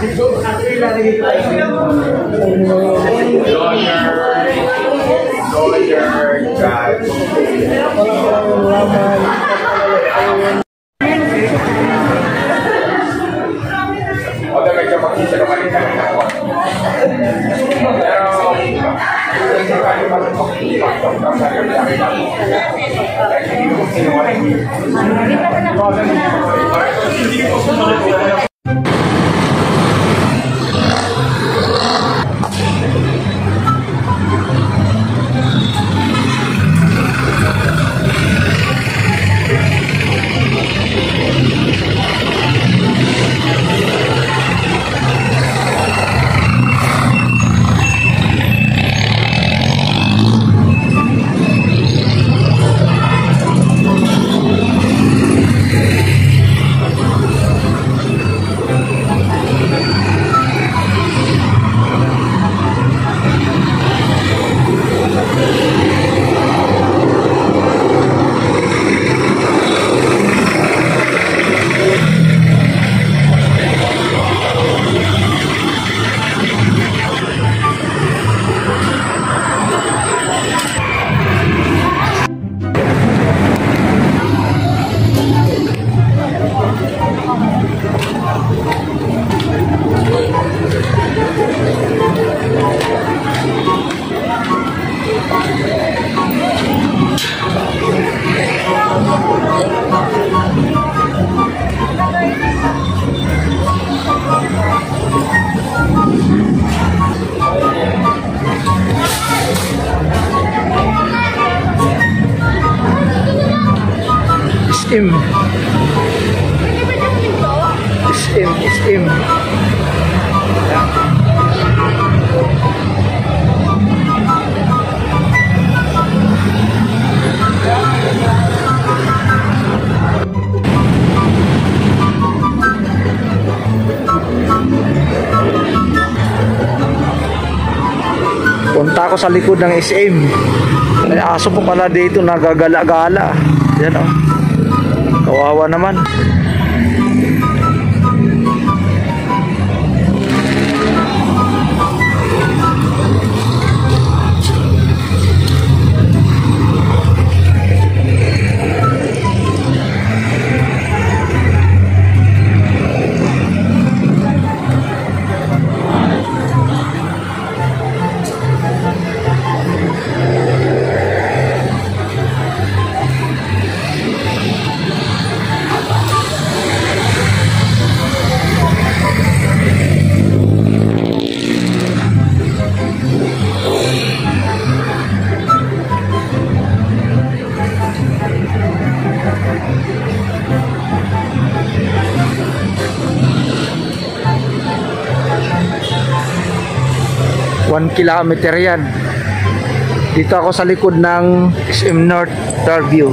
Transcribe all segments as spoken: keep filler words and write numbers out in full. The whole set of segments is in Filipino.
Istim. Istim, istim. Punta ako sa likod ng S M. May aso po pala dito nagagala-gala. Yan oh. Kawawa naman. one kilometer yan. Dito ako sa likod ng S M North Fairview.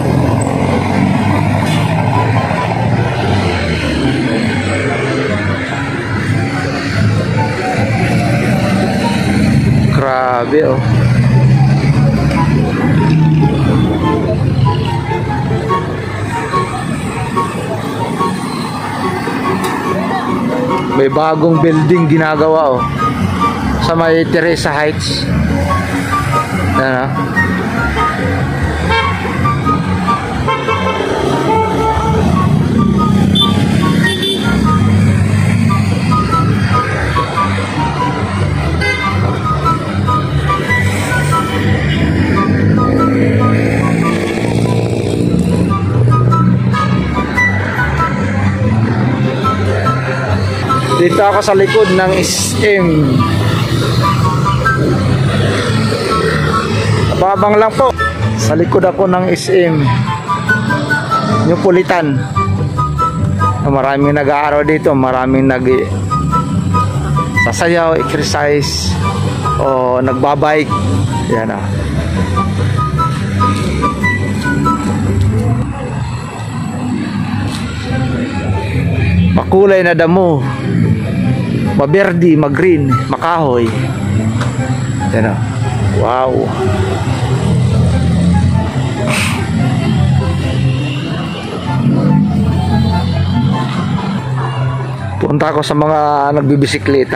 Grabe oh. May bagong building ginagawa oh. Sa may Teresa Heights. Ano? Dito ako sa likod ng S M. Babang lang po. Sa likod ako ng S M Neopolitan. Maraming nag-aaraw dito, maraming nag sasayaw, exercise o nagbabike. Yan ah. Makulay na damo. Maberdi, mag-green, makahoy. Yan ah. Wow. Punta ako sa mga nagbibisikleta.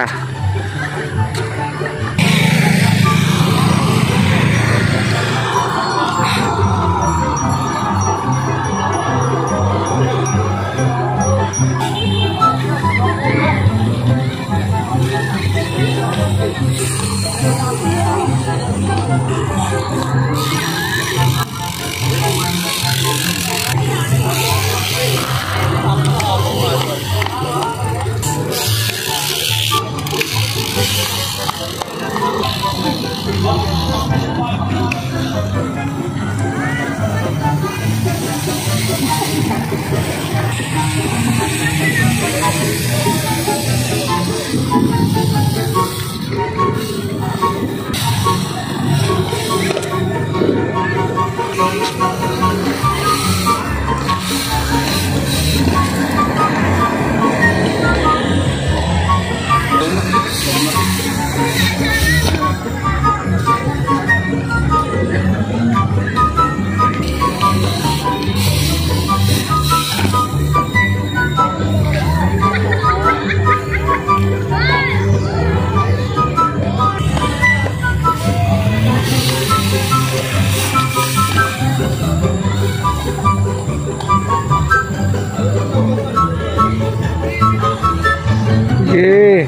Yeah.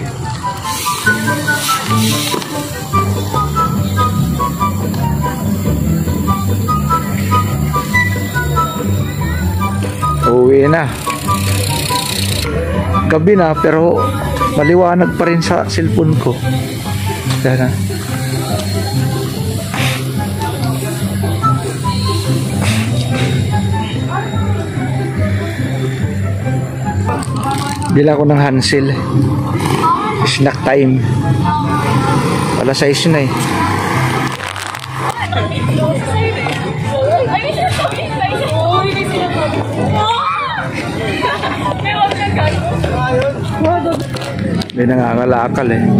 Uwi na. Gabi na pero maliwanag pa rin sa cellphone ko. Sana. Bila ko ng Hansel. Snack time. Wala size na eh. May nangangalakal eh.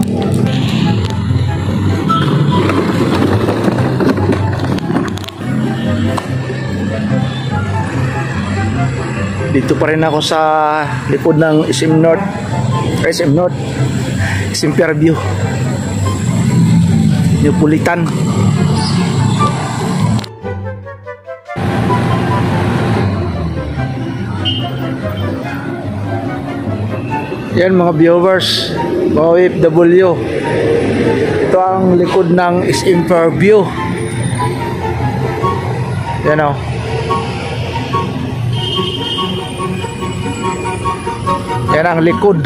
Dito pa rin ako sa likod ng S M North. S M North. S M Fairview. Neapolitan. Yan mga viewers, mga O F W. Ito ang likod ng S M Fairview. Yan o. Yan ang likod.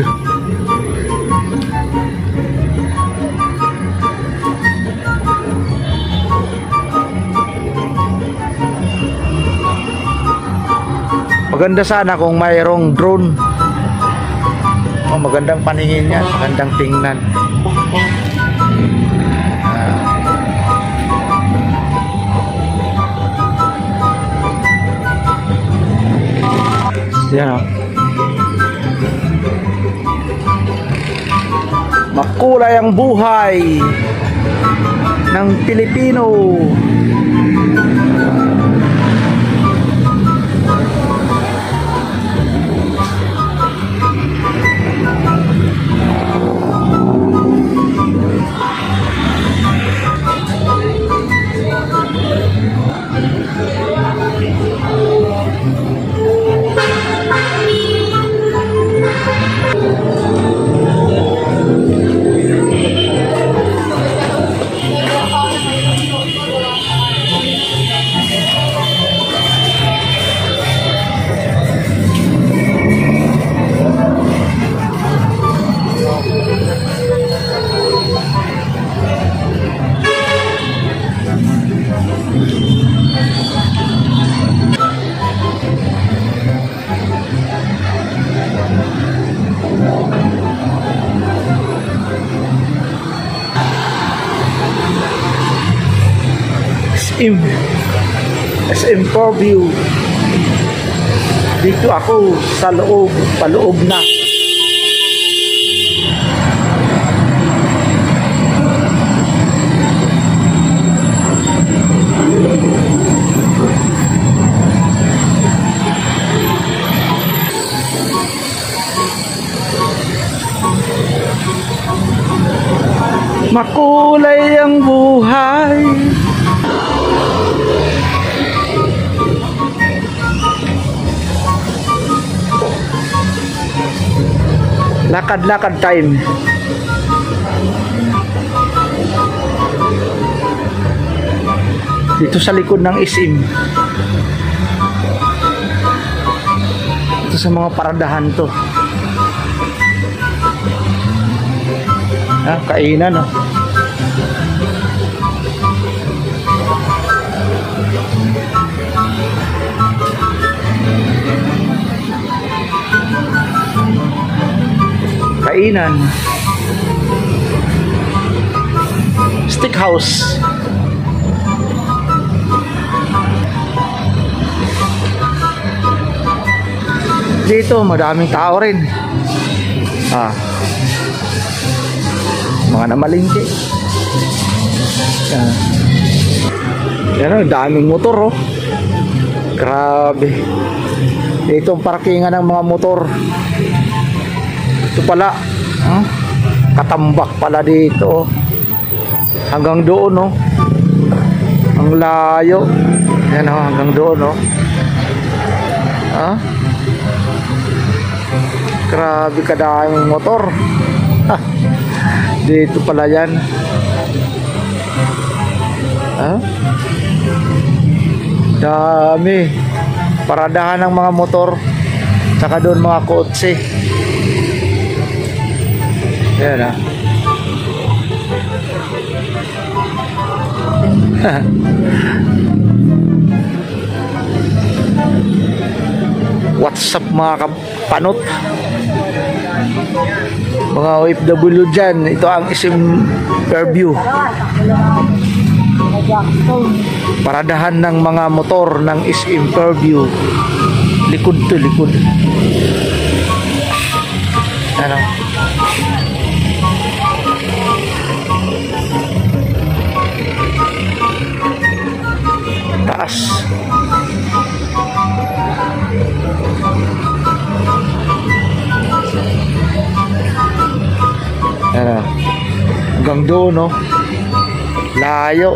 Maganda sana kung mayroong drone. Oh, magandang paningin yan, magandang tingnan. Ah. Yan o. Makulay ang buhay ng Pilipino. S M Fairview. Dito ako sa loob, paloob na. Makulay ang buhay. Lakad-lakad time. Dito sa likod ng S M. Ito sa mga paradahan to. Ah, kainan oh. Kainan. Steakhouse. Dito madaming tao rin. Ah. Mga namalingki. Yan. Yan oh, daming motor oh. Grabe. Dito ang parkingan ng mga motor. Ito pala, huh? Katambak pala dito. Hanggang doon, no? Ang layo. Yan, oh, hanggang doon, no? Ha? Grabe kadaming motor. Ha? Dito pala yan. Ha? Dami. Paradahan ng mga motor. Saka doon mga kotse. Ayan ah. What's up mga kapanot, mga O F W dyan. Ito ang S M Fairview. Paradahan ng mga motor ng S M Fairview. Likod to likod. Ano? Taas. Ano? Hanggang doon, no? Layo.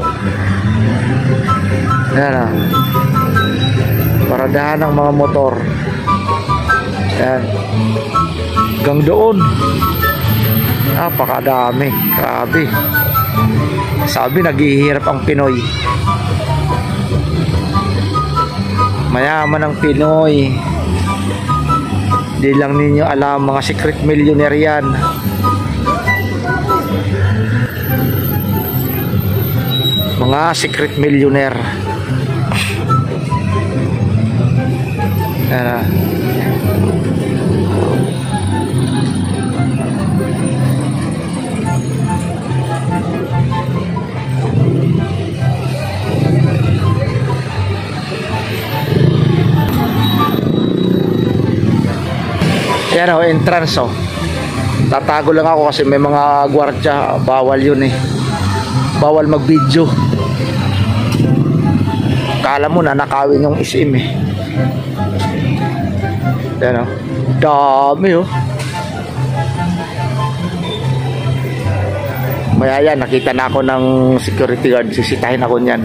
Ano? Paradahan ng mga motor. Yan. Hanggang doon. Napakadami. Grabe. Sabi, naghihirap ang Pinoy. Mayaman ang Pinoy. Di lang ninyo alam, mga secret millionaire yan. Mga secret millionaire. Yan. Yan o, entrance o. Tatago lang ako kasi may mga gwardya. Bawal yun eh. Bawal mag-video. Kala mo na nakawin yung S M eh. Yan o. Dami o. Maya yan, nakita na ako ng security guard. Sisitahin ako niyan.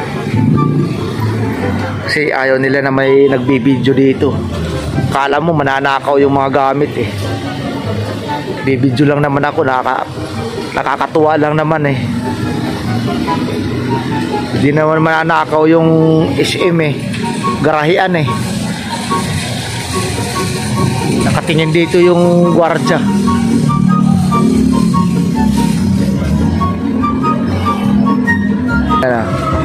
Kasi ayaw nila na may nagbibideo dito. Kala mo mananakaw yung mga gamit eh. Bibidyo lang naman ako, nakaka, nakakatuwa lang naman eh. Hindi naman mananakaw yung S M eh. Garahian eh. Nakatingin dito yung gwardya. Ano?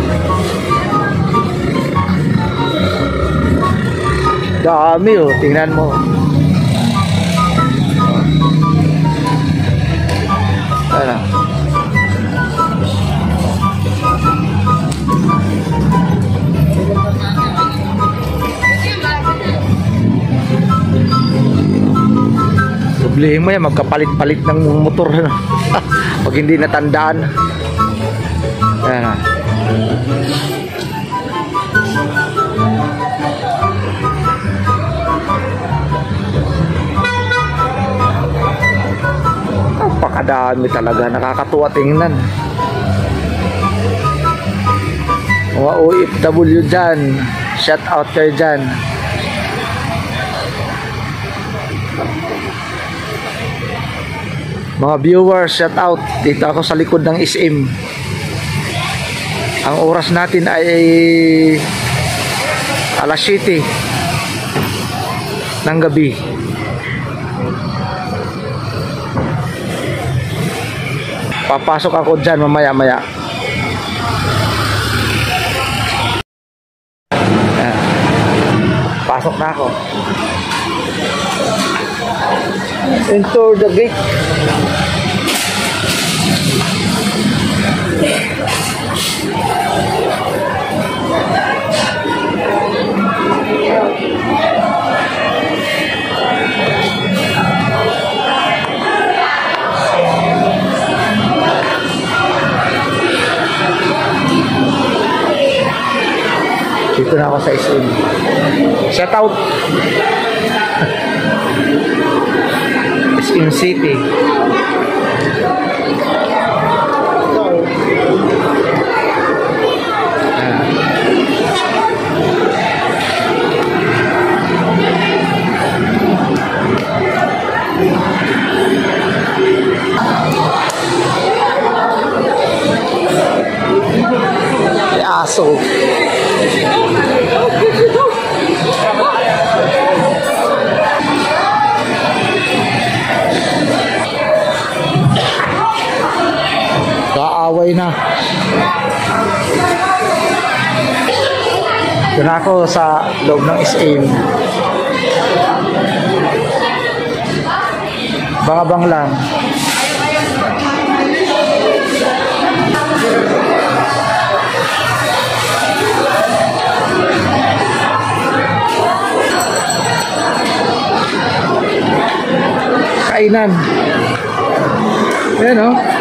Dami oh, tingnan mo. Ano? Problema yan, magkapalit-palit ng motor ano? Pag hindi natandaan. Ano? Napakadami talaga, nakakatuwa tingnan. Mga O F W dyan, shout out kayo dyan. Mga viewers, shout out. Dito ako sa likod ng S M. Ang oras natin ay alas siyete ng gabi. Papasok ako dyan mamaya maya. Ayan. Pasok na ako. Enter the gate. Dito na ako sa S M. Shout out S M City. Ay, aso. Kaaway na. Doon ako sa loob ng S M. Bangabang lang. Kainan. Ayan o.